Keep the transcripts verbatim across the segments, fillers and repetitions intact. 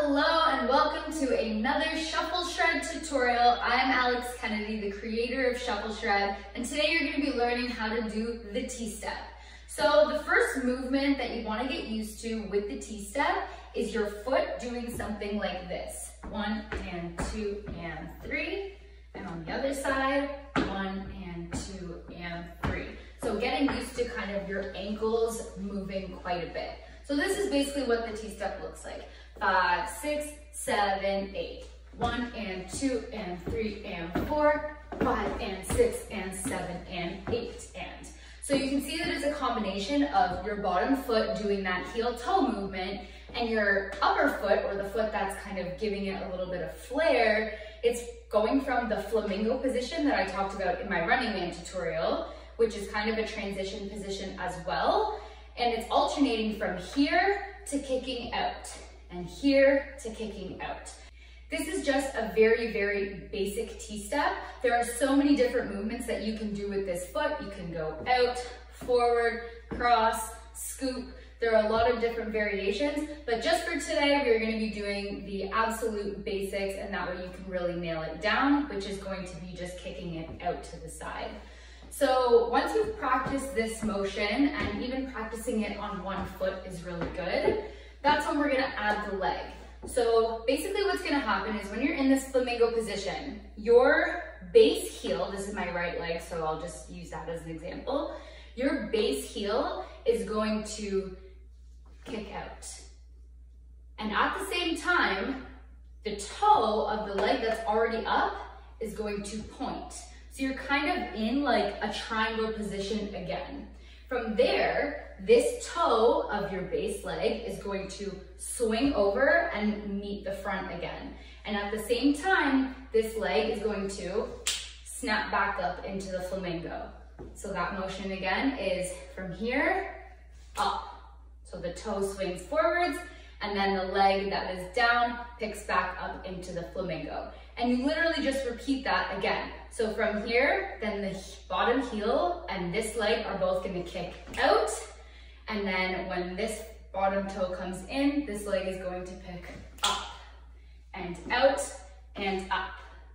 Hello and welcome to another Shuffle Shred tutorial. I'm Alex Kennedy, the creator of Shuffle Shred, and today you're going to be learning how to do the T-step. So the first movement that you want to get used to with the T-step is your foot doing something like this. One and two and three, and on the other side, one and two and three. So getting used to kind of your ankles moving quite a bit. So this is basically what the T-step looks like. Five, six, seven, eight. One and two and three and four, five and six and seven and eight and. So you can see that it's a combination of your bottom foot doing that heel toe movement and your upper foot, or the foot that's kind of giving it a little bit of flair. It's going from the flamingo position that I talked about in my Running Man tutorial, which is kind of a transition position as well. And it's alternating from here to kicking out and here to kicking out. This is just a very, very basic T-step. There are so many different movements that you can do with this foot. You can go out, forward, cross, scoop. There are a lot of different variations, but just for today, we're going to be doing the absolute basics, and that way you can really nail it down, which is going to be just kicking it out to the side. So once you've practiced this motion, and even practicing it on one foot is really good, that's when we're gonna add the leg. So basically what's gonna happen is when you're in this flamingo position, your base heel, this is my right leg, so I'll just use that as an example, your base heel is going to kick out. And at the same time, the toe of the leg that's already up is going to point. So you're kind of in like a triangle position again. From there, this toe of your base leg is going to swing over and meet the front again. And at the same time, this leg is going to snap back up into the flamingo. So that motion again is from here, up. So the toe swings forwards, and then the leg that is down picks back up into the flamingo. And you literally just repeat that again. So from here, then the bottom heel and this leg are both gonna kick out. And then when this bottom toe comes in, this leg is going to pick up and out and up.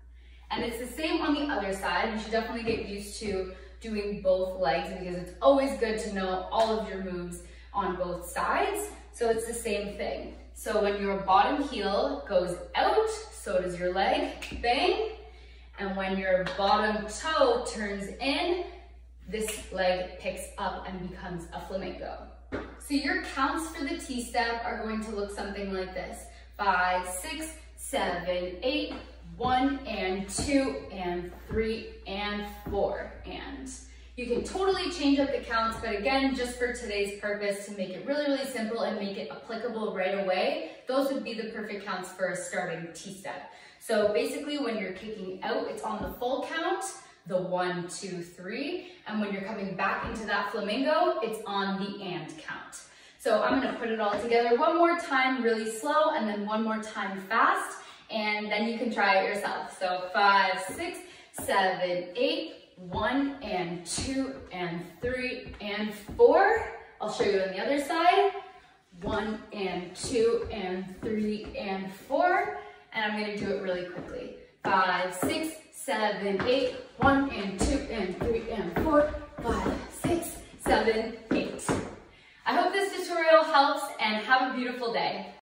And it's the same on the other side. You should definitely get used to doing both legs because it's always good to know all of your moves on both sides. So it's the same thing. So when your bottom heel goes out, so does your leg, bang. And when your bottom toe turns in, this leg picks up and becomes a flamingo. So your counts for the T-step are going to look something like this. Five, six, seven, eight, one and two and three and four and. You can totally change up the counts, but again, just for today's purpose, to make it really, really simple and make it applicable right away, those would be the perfect counts for a starting T-step. So basically when you're kicking out, it's on the full count, the one, two, three, and when you're coming back into that flamingo, it's on the and count. So I'm gonna put it all together one more time really slow, and then one more time fast, and then you can try it yourself. So five, six, seven, eight, one and two and three and four. I'll show you on the other side. One and two and three and four. And I'm gonna do it really quickly. Five, six, seven, eight, one and two and three and four, five, six, seven, eight. I hope this tutorial helps and have a beautiful day.